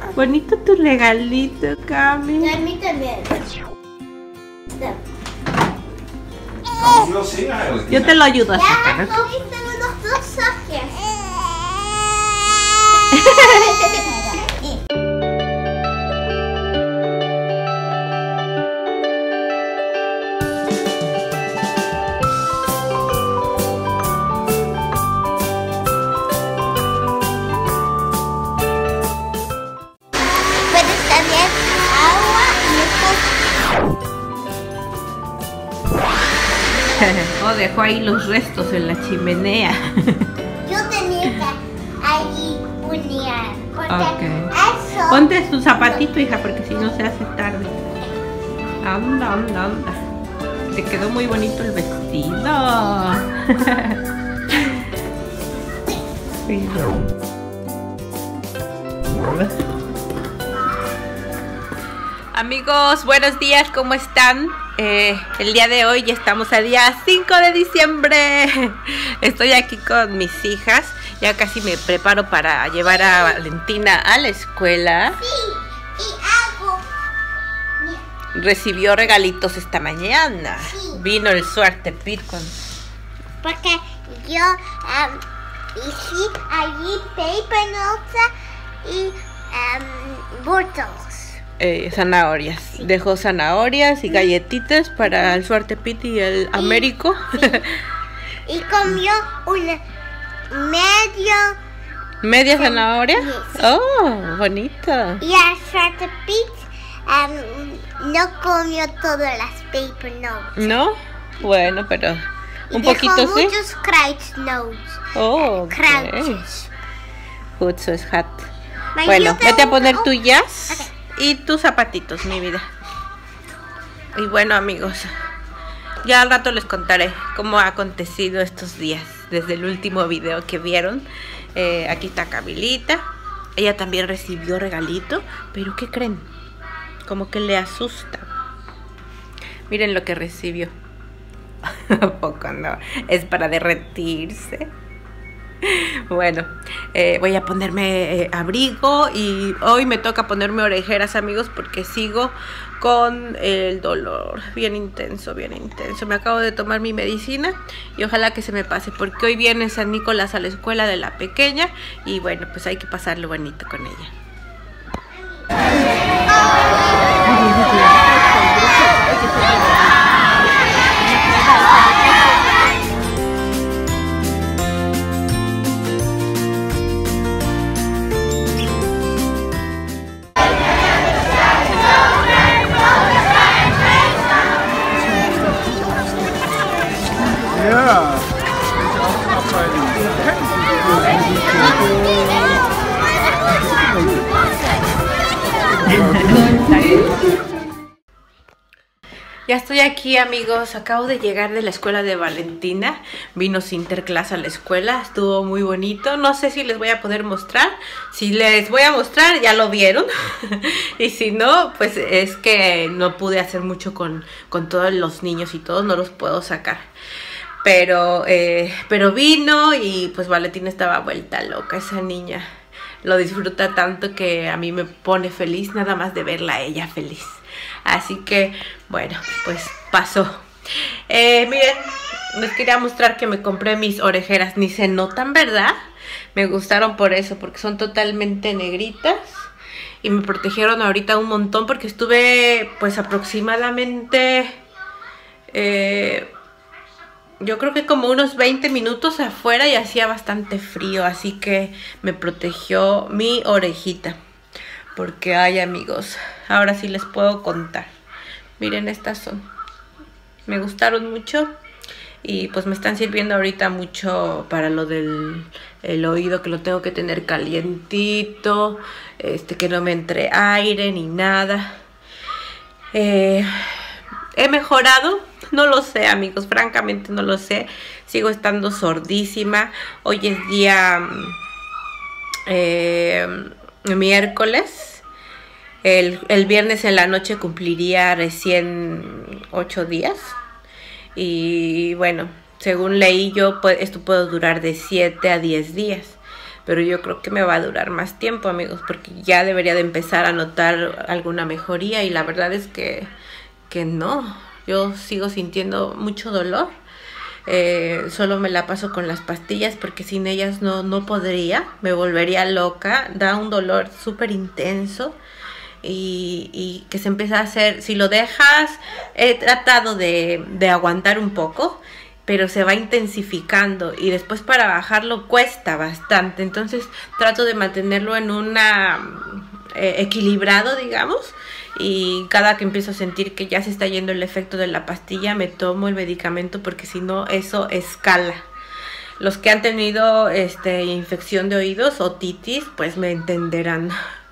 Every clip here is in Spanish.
Bonito tu regalito, Cami. Y a mí también. Yo te lo ayudo a Ya, sacar. comiste los dos saques. Puedes también agua Oh, dejó ahí los restos en la chimenea. y yo tenía que ahí unir. Porque eso. Ponte tu zapatito, hija, porque si no se hace tarde. Anda, anda, anda. Te quedó muy bonito el vestido. Amigos, buenos días, ¿cómo están? El día de hoy ya estamos a día 5 de diciembre. Estoy aquí con mis hijas. Ya casi me preparo para llevar a Valentina a la escuela. Sí, y hago. Recibió regalitos esta mañana. Sí. Vino el Suerte Pit con... Porque yo hice allí paper notes y bottles. zanahorias. Dejó zanahorias y galletitas para el Suerte Pit y el Américo. Y comió una ¿Media zanahoria? Sí. Oh, bonito. y el Suerte Pete no comió todas las paper notes. ¿No? Bueno, pero un Dejó poquito sí. muchos crunch notes. Oh, ok. Crunches. Jutsu es hat. Ma, Bueno, yo vete a tengo poner una- tu jazz Ok. y tus zapatitos, mi vida. Y bueno, amigos, ya al rato les contaré cómo ha acontecido estos días desde el último video que vieron. Aquí está Camilita. Ella también recibió regalito, pero ¿qué creen? Como que le asusta. Miren lo que recibió. ¿A poco no? Es para derretirse. Bueno, voy a ponerme abrigo y hoy me toca ponerme orejeras, amigos, porque sigo con el dolor bien intenso, bien intenso. Me acabo de tomar mi medicina y ojalá que se me pase, porque hoy viene San Nicolás a la escuela de la pequeña y bueno, pues hay que pasarlo bonito con ella. Yeah. Ya estoy aquí, amigos. Acabo de llegar de la escuela de Valentina. Vino Sinterklaas a la escuela. Estuvo muy bonito. No sé si les voy a poder mostrar. Si les voy a mostrar, ya lo vieron. Y si no, pues es que no pude hacer mucho con todos los niños y todos. No los puedo sacar. Pero vino y pues Valentina estaba vuelta loca. Esa niña lo disfruta tanto que a mí me pone feliz nada más de verla a ella feliz. Así que, bueno, pues pasó. Miren, les quería mostrar que me compré mis orejeras. Ni se notan, ¿verdad? Me gustaron por eso, porque son totalmente negritas. Y me protegieron ahorita un montón porque estuve, pues, aproximadamente... yo creo que como unos 20 minutos afuera y hacía bastante frío. Así que me protegió mi orejita. Porque, ay, amigos, ahora sí les puedo contar. Miren, estas son. Me gustaron mucho. Y pues me están sirviendo ahorita mucho para lo del el oído, que lo tengo que tener calientito. Que no me entre aire ni nada. ¿He mejorado? No lo sé, amigos, francamente no lo sé. Sigo estando sordísima. Hoy es día miércoles. El viernes en la noche cumpliría recién 8 días. Y bueno, según leí yo, esto puede durar de 7 a 10 días. pero yo creo que me va a durar más tiempo, amigos, porque ya debería de empezar a notar alguna mejoría y la verdad es que no, yo sigo sintiendo mucho dolor. Solo me la paso con las pastillas porque sin ellas no podría, me volvería loca, da un dolor súper intenso y que se empieza a hacer, si lo dejas, he tratado de aguantar un poco, pero se va intensificando y después para bajarlo cuesta bastante, entonces trato de mantenerlo en una equilibrado, digamos. Y cada que empiezo a sentir que ya se está yendo el efecto de la pastilla, me tomo el medicamento porque si no, eso escala. Los que han tenido infección de oídos, otitis, pues me entenderán.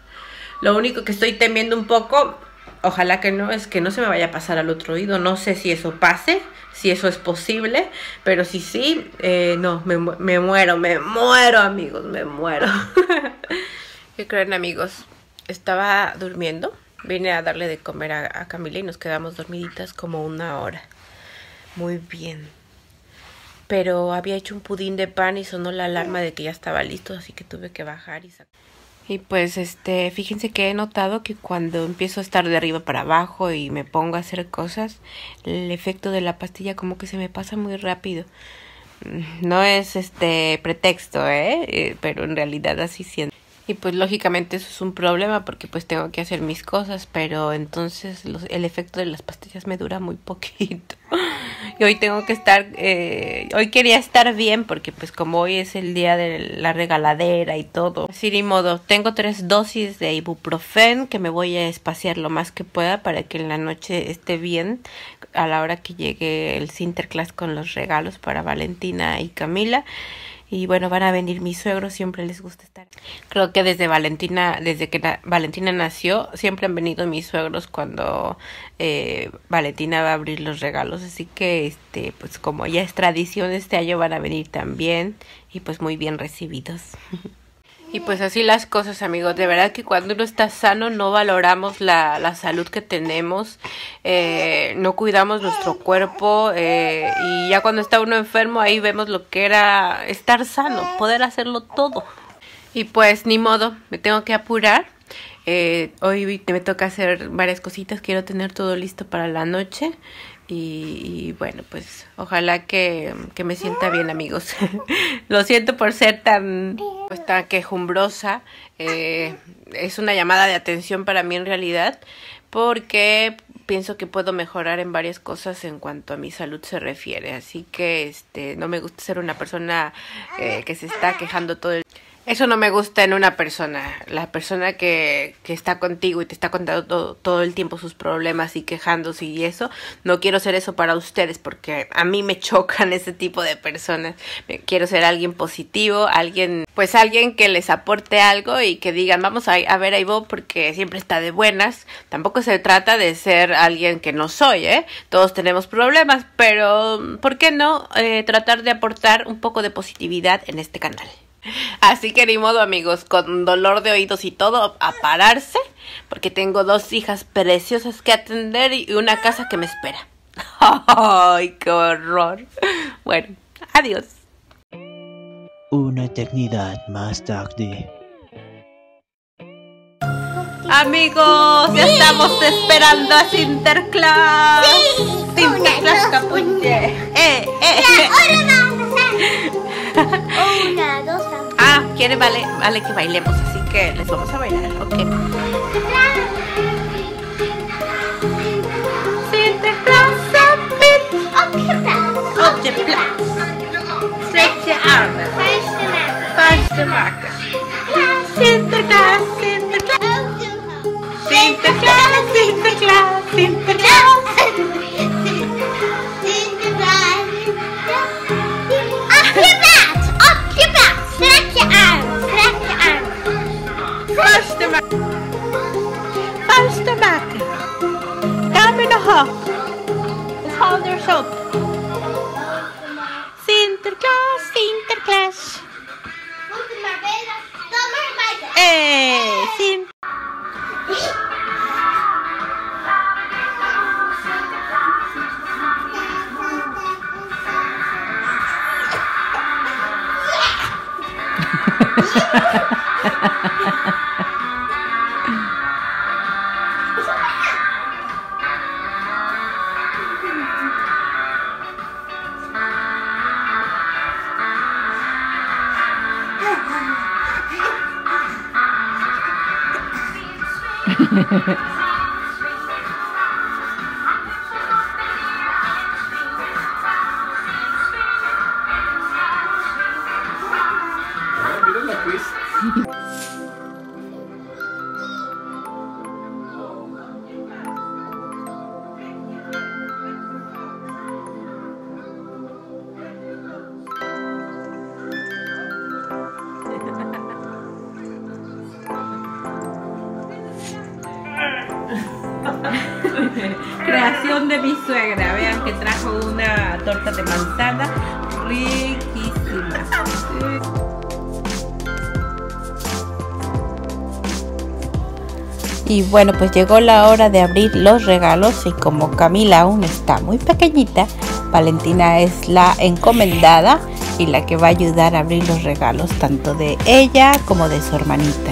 Lo único que estoy temiendo un poco, ojalá que no, es que no se me vaya a pasar al otro oído. No sé si eso pase, si eso es posible, pero si sí, no, me muero, amigos, me muero. ¿Qué creen, amigos? Estaba durmiendo. Vine a darle de comer a Camila y nos quedamos dormiditas como 1 hora. Muy bien. Pero había hecho un pudín de pan y sonó la alarma de que ya estaba listo, así que tuve que bajar y sacar. Y pues fíjense que he notado que cuando empiezo a estar de arriba para abajo y me pongo a hacer cosas, el efecto de la pastilla como que se me pasa muy rápido. No es pretexto, pero en realidad así siento. Y pues lógicamente eso es un problema porque pues tengo que hacer mis cosas, pero entonces el efecto de las pastillas me dura muy poquito. Y hoy tengo que estar, hoy quería estar bien porque pues como hoy es el día de la regaladera y todo. Así ni modo, tengo 3 dosis de ibuprofen que me voy a espaciar lo más que pueda para que en la noche esté bien a la hora que llegue el Sinterklaas con los regalos para Valentina y Camila. Y bueno, van a venir mis suegros, siempre les gusta estar. Creo que desde que Valentina nació, siempre han venido mis suegros cuando Valentina va a abrir los regalos. Así que, pues como ya es tradición, este año van a venir también y pues muy bien recibidos. Y pues así las cosas, amigos. De verdad que cuando uno está sano no valoramos la salud que tenemos, no cuidamos nuestro cuerpo y ya cuando está uno enfermo ahí vemos lo que era estar sano, poder hacerlo todo. Y pues ni modo, me tengo que apurar. Hoy me toca hacer varias cositas, quiero tener todo listo para la noche. Y bueno, pues ojalá que me sienta bien, amigos. Lo siento por ser tan quejumbrosa. Es una llamada de atención para mí en realidad, porque pienso que puedo mejorar en varias cosas en cuanto a mi salud se refiere. Así que no me gusta ser una persona que se está quejando todo el tiempo. Eso no me gusta en una persona. La persona que está contigo y te está contando todo el tiempo sus problemas y quejándose y eso. No quiero ser eso para ustedes porque a mí me chocan ese tipo de personas. Quiero ser alguien positivo, alguien que les aporte algo y que digan, vamos a ver a Ivo porque siempre está de buenas. Tampoco se trata de ser alguien que no soy, Todos tenemos problemas, pero ¿por qué no tratar de aportar un poco de positividad en este canal? Así que ni modo, amigos, con dolor de oídos y todo, a pararse, porque tengo 2 hijas preciosas que atender y una casa que me espera. ¡Ay, qué horror! Bueno, adiós. Una eternidad más tarde. Amigos, ya estamos esperando a Sinterklaas. Sí, Sinterklaas Capuche. Una, dos, quiere vale que bailemos, así que les vamos a bailar, ok. Sinterklaas Op je plaats. Stretch your armen. Vuist te maken. Sinterklaas, Sinterklaas. Sinterklaas, Sinterklaas, Sinterklaas. Vuist te maken. Duim in de hoog. Schouders op. Sinterklaas, Sinterklaas. Moeten maar willen. Dan maar buiten. Sint. Creación de mi suegra. Vean que trajo una torta de manzana riquísima. Y bueno, pues llegó la hora de abrir los regalos y como Camila aún está muy pequeñita, Valentina es la encomendada y la que va a ayudar a abrir los regalos tanto de ella como de su hermanita.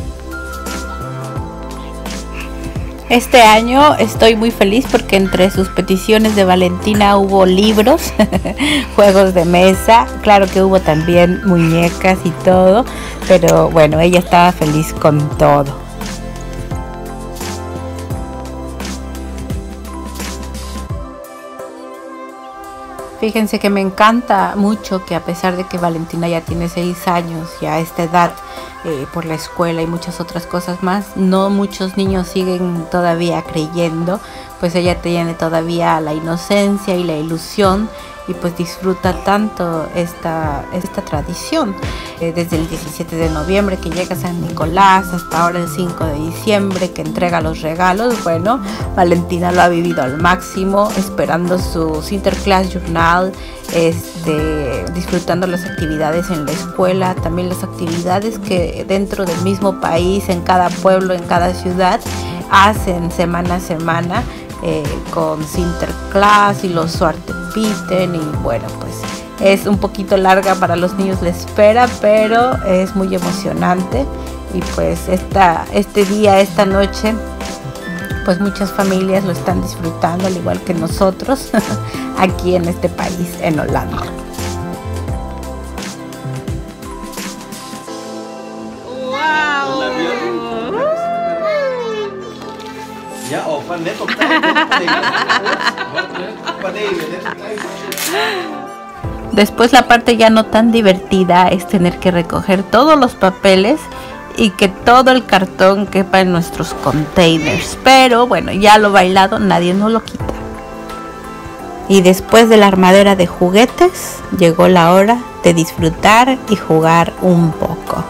Este año estoy muy feliz porque entre sus peticiones de Valentina hubo libros, juegos de mesa, claro que hubo también muñecas y todo, pero bueno, ella estaba feliz con todo. Fíjense que me encanta mucho que a pesar de que Valentina ya tiene 6 años y a esta edad, por la escuela y muchas otras cosas más, no muchos niños siguen todavía creyendo, pues ella tiene todavía la inocencia y la ilusión y pues disfruta tanto esta tradición. Desde el 17 de noviembre que llega San Nicolás hasta ahora el 5 de diciembre que entrega los regalos, bueno, Valentina lo ha vivido al máximo, esperando su Sinterklaas Journal, disfrutando las actividades en la escuela, también las actividades que dentro del mismo país, en cada pueblo, en cada ciudad, hacen semana a semana con Sinterklaas y los Zwarte Pieten. Y bueno, pues es un poquito larga para los niños la espera, pero es muy emocionante. Y pues este día, esta noche, pues muchas familias lo están disfrutando al igual que nosotros aquí en este país, en Holanda. Después la parte ya no tan divertida es tener que recoger todos los papeles y que todo el cartón quepa en nuestros containers. Pero bueno, ya lo bailado nadie nos lo quita. Y después de la armadera de juguetes, llegó la hora de disfrutar y jugar un poco.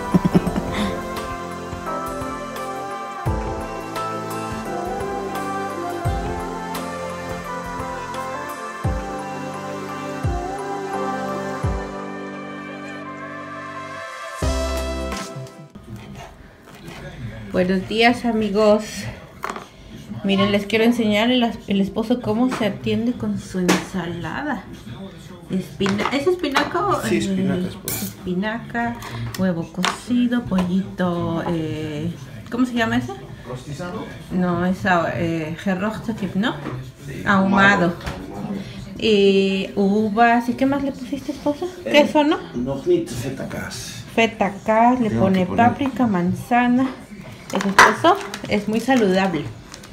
Buenos días, amigos. Miren, les quiero enseñar el esposo cómo se atiende con su ensalada. ¿Es espinaca o? Sí, espinaca, esposo. Espinaca, huevo cocido, pollito, ¿cómo se llama ese? ¿Rostizado? No, es gerrochtekip, ¿no? Ahumado. Y uvas, ¿y qué más le pusiste, esposo? Queso, ¿no? Nog niet, fetakas. Feta, le pone páprica, manzana. El esposo es muy saludable.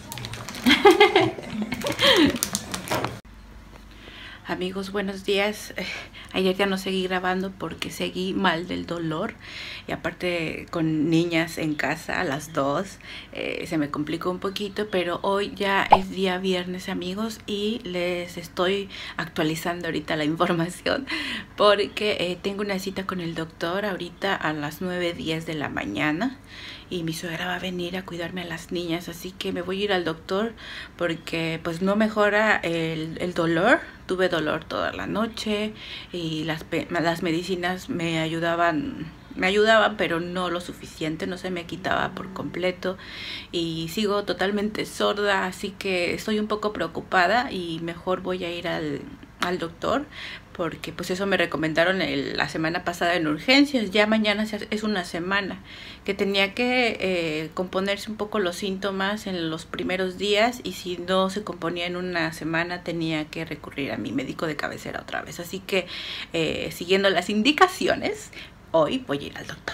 Amigos, buenos días. Ayer ya no seguí grabando porque seguí mal del dolor y aparte con niñas en casa a las 2 se me complicó un poquito, pero hoy ya es día viernes, amigos, y les estoy actualizando ahorita la información porque tengo una cita con el doctor ahorita a las 9:10 de la mañana. Y mi suegra va a venir a cuidarme a las niñas, así que me voy a ir al doctor porque pues no mejora el dolor. Tuve dolor toda la noche y las medicinas me ayudaban, pero no lo suficiente, no se me quitaba por completo y sigo totalmente sorda, así que estoy un poco preocupada y mejor voy a ir al doctor porque pues eso me recomendaron la semana pasada en urgencias. Ya mañana es una semana que tenía que componerse un poco los síntomas en los primeros días, y si no se componía en una semana tenía que recurrir a mi médico de cabecera otra vez. Así que siguiendo las indicaciones, hoy voy a ir al doctor.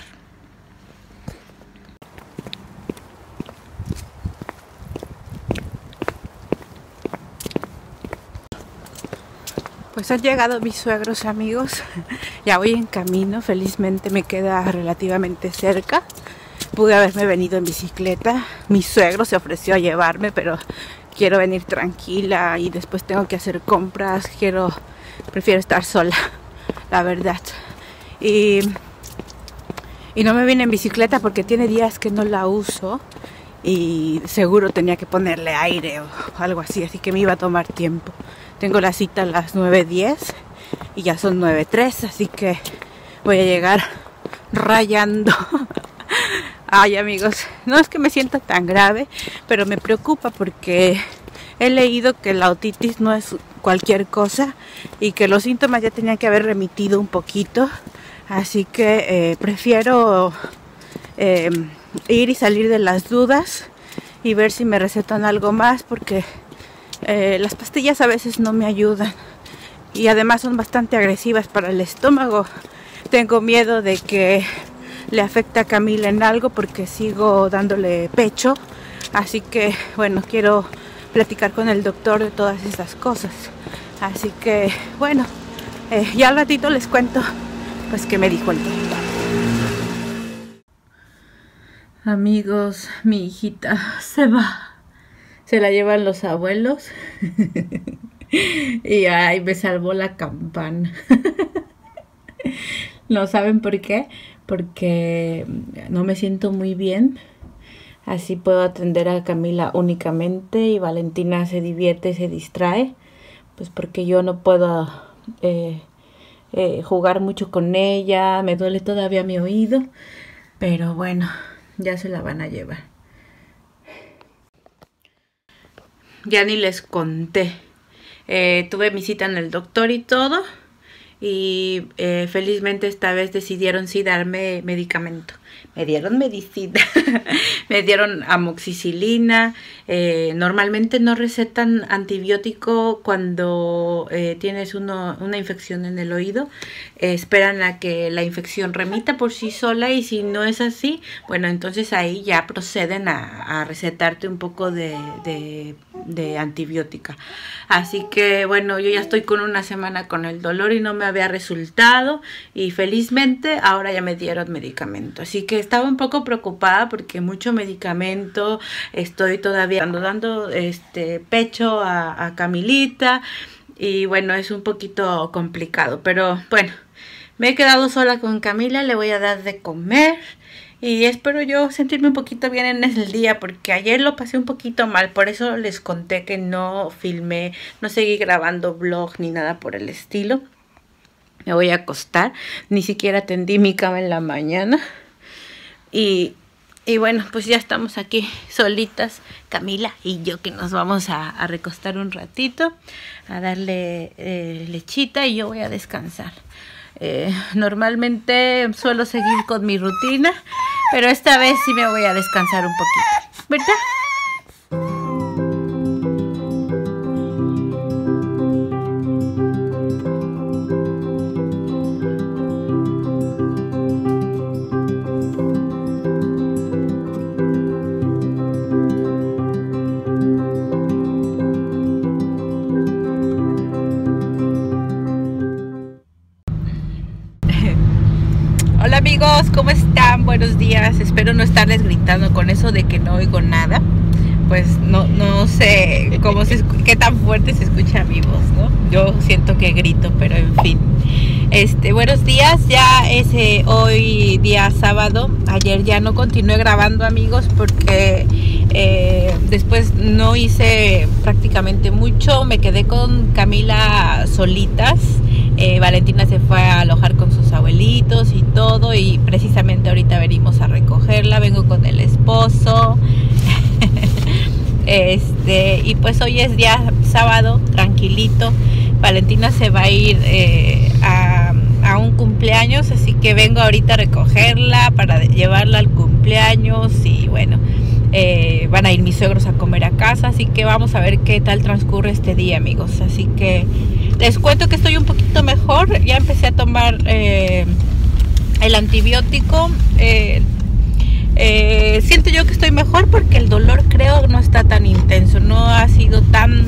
Pues han llegado mis suegros, amigos. Ya voy en camino, felizmente me queda relativamente cerca. Pude haberme venido en bicicleta. Mi suegro se ofreció a llevarme, pero quiero venir tranquila y después tengo que hacer compras. Prefiero estar sola, la verdad. Y no me vine en bicicleta porque tiene días que no la uso y seguro tenía que ponerle aire o algo así que me iba a tomar tiempo. Tengo la cita a las 9:10 y ya son 9:03, así que voy a llegar rayando. Ay, amigos, no es que me sienta tan grave, pero me preocupa porque he leído que la otitis no es cualquier cosa y que los síntomas ya tenían que haber remitido un poquito. Así que prefiero ir y salir de las dudas y ver si me recetan algo más, porque las pastillas a veces no me ayudan y además son bastante agresivas para el estómago. Tengo miedo de que le afecte a Camila en algo porque sigo dándole pecho. Así que bueno, quiero platicar con el doctor de todas estas cosas. Así que bueno, ya al ratito les cuento pues qué me dijo el doctor. Amigos, mi hijita se va. Se la llevan los abuelos. Y ay, me salvó la campana. ¿No saben por qué? Porque no me siento muy bien. Así puedo atender a Camila únicamente y Valentina se divierte, se distrae. Pues porque yo no puedo jugar mucho con ella. Me duele todavía mi oído. Pero bueno, ya se la van a llevar. Ya ni les conté. Tuve mi cita en el doctor y todo. Y felizmente esta vez decidieron sí darme medicamento. Me dieron medicina. Me dieron amoxicilina. Normalmente no recetan antibiótico cuando tienes una infección en el oído. Esperan a que la infección remita por sí sola, y si no es así, bueno, entonces ahí ya proceden a recetarte un poco de antibiótica. Así que bueno, yo ya estoy con una semana con el dolor y no me había resultado, y felizmente ahora ya me dieron medicamento. Así que estaba un poco preocupada porque mucho medicamento, estoy todavía dando pecho a Camilita, y bueno, es un poquito complicado, pero bueno, me he quedado sola con Camila, le voy a dar de comer. Y espero yo sentirme un poquito bien en el día, porque ayer lo pasé un poquito mal. Por eso les conté que no filmé, no seguí grabando vlog ni nada por el estilo. Me voy a acostar, ni siquiera tendí mi cama en la mañana. Y bueno, pues ya estamos aquí solitas, Camila y yo, que nos vamos a recostar un ratito, a darle lechita, y yo voy a descansar. Normalmente suelo seguir con mi rutina, pero esta vez sí me voy a descansar un poquito, ¿verdad? Hola amigos, ¿cómo están? Buenos días. Espero no estarles gritando con eso de que no oigo nada. Pues no sé qué tan fuerte se escucha mi voz, ¿no? Yo siento que grito, pero en fin. Buenos días, ya es hoy día sábado. Ayer ya no continué grabando, amigos, porque después no hice prácticamente mucho. Me quedé con Camila solitas. Valentina se fue a alojar con sus abuelitos y todo, y precisamente ahorita venimos a recogerla. Vengo con el esposo. Y pues hoy es día sábado, tranquilito, Valentina se va a ir a un cumpleaños, así que vengo ahorita a recogerla para llevarla al cumpleaños y bueno, van a ir mis suegros a comer a casa, así que vamos a ver qué tal transcurre este día, amigos. Así que les cuento que estoy un poquito mejor, ya empecé a tomar el antibiótico. Siento yo que estoy mejor porque el dolor creo no está tan intenso, no ha sido tan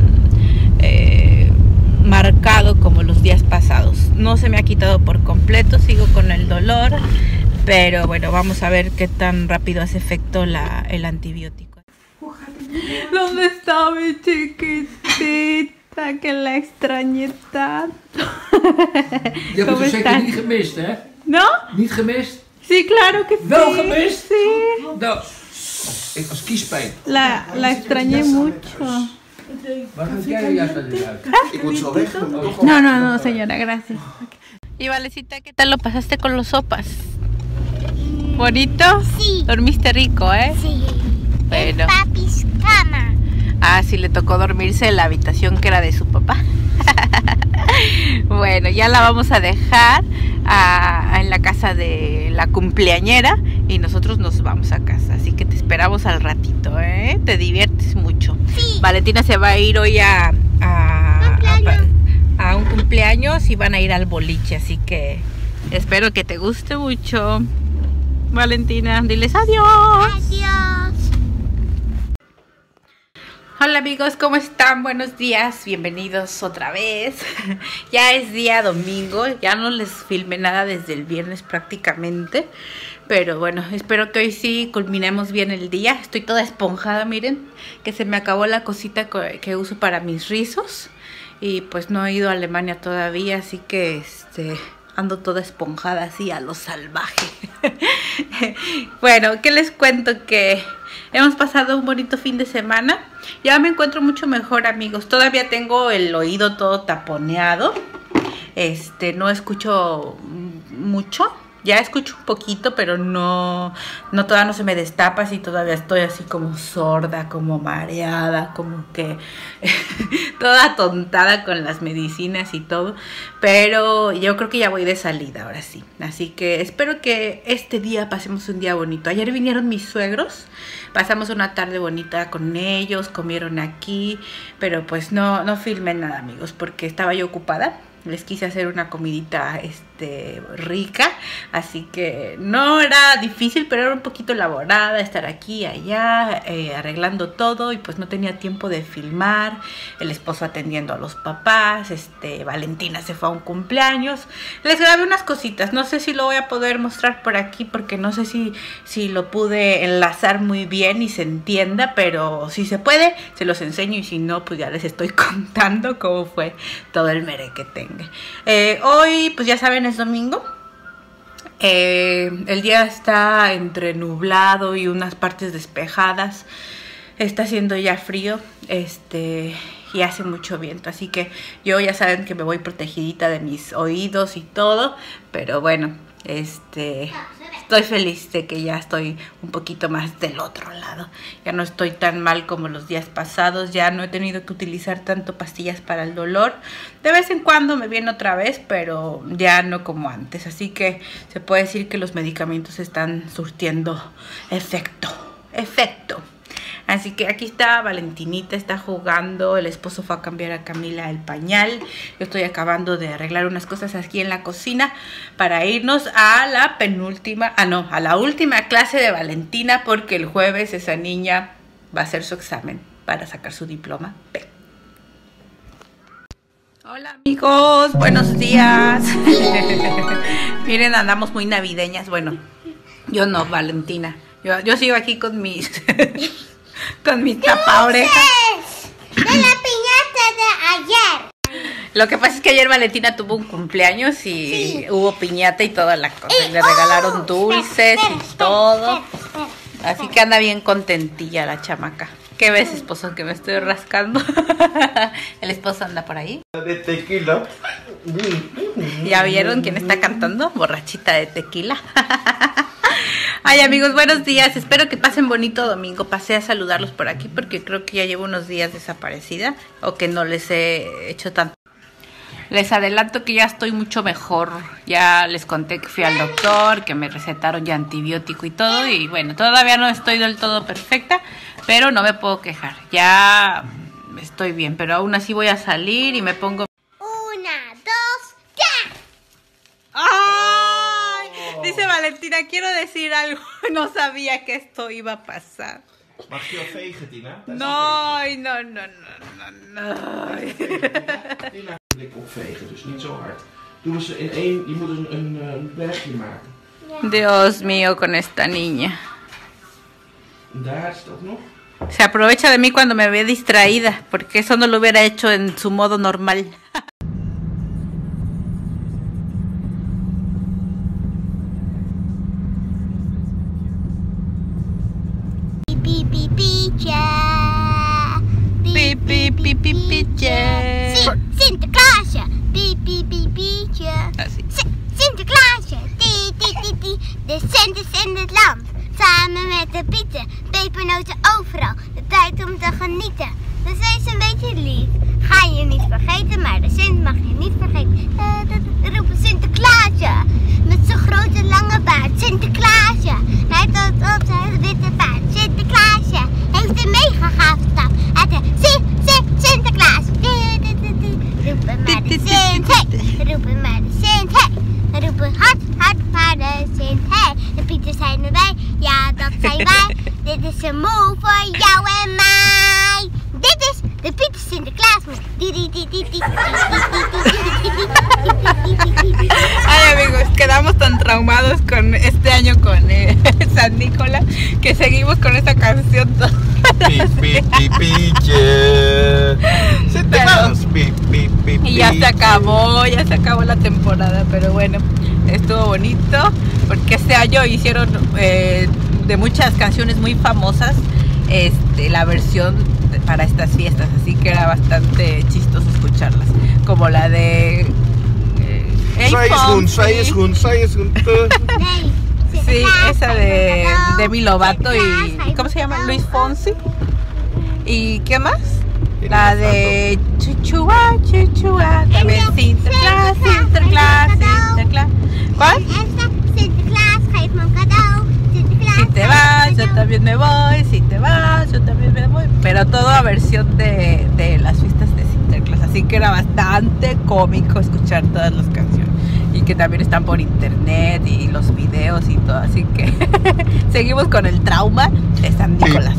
marcado como los días pasados. No se me ha quitado por completo, sigo con el dolor, pero bueno, vamos a ver qué tan rápido hace efecto el antibiótico. ¿Dónde está mi chiquitita? Que la extrañé tanto. Je hebt het zeker niet gemist, hè? ¿No? Niet gemist? Sí, claro que sí. Wel gemist? Sí. Nou, ik was kiespijn. La extrañé mucho. Waar gaat jij juist naar de uit? Ik moet zo weg. No, señora, gracias. Y Valecita, ¿qué tal lo pasaste con los sopas? ¿Bonito? Sí. Dormiste rico, ¿eh? Sí. Bueno. En papi's cama. Ah, sí, le tocó dormirse en la habitación que era de su papá. Bueno, ya la vamos a dejar en la casa de la cumpleañera y nosotros nos vamos a casa. Así que te esperamos al ratito, ¿eh? Te diviertes mucho. Sí. Valentina se va a ir hoy a un cumpleaños y van a ir al boliche. Así que espero que te guste mucho. Valentina, diles adiós. Adiós. Hola amigos, ¿cómo están? Buenos días, bienvenidos otra vez. Ya es día domingo, ya no les filmé nada desde el viernes prácticamente. Pero bueno, espero que hoy sí culminemos bien el día. Estoy toda esponjada, miren, que se me acabó la cosita que uso para mis rizos. Y pues no he ido a Alemania todavía, así que ando toda esponjada así a lo salvaje. Bueno, ¿qué les cuento? Que hemos pasado un bonito fin de semana. Ya me encuentro mucho mejor, amigos. Todavía tengo el oído todo taponeado. No escucho mucho. Ya escucho un poquito, pero todavía no se me destapa, así todavía estoy así como sorda, como mareada, como que toda atontada con las medicinas y todo. Pero yo creo que ya voy de salida ahora sí. Así que espero que este día pasemos un día bonito. Ayer vinieron mis suegros, pasamos una tarde bonita con ellos, comieron aquí, pero pues no filmé nada, amigos, porque estaba yo ocupada. Les quise hacer una comidita rica, así que no era difícil, pero era un poquito elaborada estar aquí y allá, arreglando todo, y pues no tenía tiempo de filmar. El esposo atendiendo a los papás, Valentina se fue a un cumpleaños. Les grabé unas cositas, no sé si lo voy a poder mostrar por aquí, porque no sé si lo pude enlazar muy bien y se entienda, pero si se puede, se los enseño, y si no, pues ya les estoy contando cómo fue todo el merequetengue. Hoy, pues ya saben, es domingo. El día está entre nublado y unas partes despejadas. Está haciendo ya frío, y hace mucho viento, así que yo ya saben que me voy protegidita de mis oídos y todo, pero bueno, estoy feliz de que ya estoy un poquito más del otro lado. Ya no estoy tan mal como los días pasados. Ya no he tenido que utilizar tanto pastillas para el dolor. De vez en cuando me viene otra vez, pero ya no como antes. Así que se puede decir que los medicamentos están surtiendo efecto. Así que aquí está Valentinita, está jugando. El esposo fue a cambiar a Camila el pañal. Yo estoy acabando de arreglar unas cosas aquí en la cocina para irnos a a la última clase de Valentina, porque el jueves esa niña va a hacer su examen para sacar su diploma P. Hola amigos, buenos días. Miren, andamos muy navideñas. Bueno, yo no, Valentina. Yo sigo aquí con mis con mis tapaorejas De la piñata de ayer. Lo que pasa es que ayer Valentina tuvo un cumpleaños y hubo piñata y toda la cosa. Le regalaron dulces y todo. Así que anda bien contentilla la chamaca. ¿Qué ves, esposo? Que me estoy rascando. El esposo anda por ahí. De tequila. ¿Ya vieron quién está cantando? Borrachita de tequila. Ay amigos, buenos días, espero que pasen bonito domingo. Pasé a saludarlos por aquí porque creo que ya llevo unos días desaparecida, o que no les he hecho tanto. Les adelanto que ya estoy mucho mejor. Ya les conté que fui al doctor, que me recetaron ya antibiótico y todo. Y bueno, todavía no estoy del todo perfecta, pero no me puedo quejar. Ya estoy bien, pero aún así voy a salir y me pongo... 1, 2, ¡ya! ¡Ay! Dice Valentina, quiero decir algo. No sabía que esto iba a pasar. Mag je wel vegen, Tina? No. Tina, blik opvegen, dus niet zo hard. Doe eens in één, je moet een bergje maken. Dios mío, con esta niña. Daar staat nog. Se aprovecha de mí cuando me ve distraída, porque eso no lo hubiera hecho en su modo normal. Pietje. Sinterklaasje. Pietje. Sinterklaasje. De cent is in het land. Samen met de pieten. Pepernoten overal. De tijd om te genieten. Dus wees een beetje lief. Ga je niet vergeten, maar de cent mag je niet vergeten. Roepen Sinterklaasje. Met zijn grote lange baard. Sinterklaasje. Hij tot op zijn witte paard. Sinterklaasje. Heeft een mega gave stap. Sinterklaas. Roepen maar de Sint, hey. Roepen maar de Sint, hey. Roepen hard maar de Sint, hey. De pieten zijn erbij, ja dat zijn wij. Dit is een moe voor jou en mij. Dit is de Pieter Sinterklaas. Ay amigos, quedamos tan traumados con este año con San Nicolás que seguimos con esta canción. Y ya se acabó la temporada, pero bueno, estuvo bonito porque este año hicieron de muchas canciones muy famosas la versión para estas fiestas, así que era bastante chistoso escucharlas, como la de sí, esa de Demi Lovato y ¿cómo se llama? Luis Fonsi. ¿Y qué más? La de Chuchua, también Sinterklaas. ¿Cuál? Sinterklaas, geef me een cadeau. Si te vas, yo también me voy. Si te vas, yo también me voy. Pero todo a versión de las fiestas de Sinterklaas. Así que era bastante cómico escuchar todas las canciones. Y que también están por internet y los videos y todo. Así que seguimos con el trauma de San Nicolás.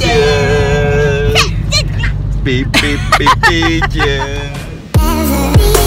Sinterklaas.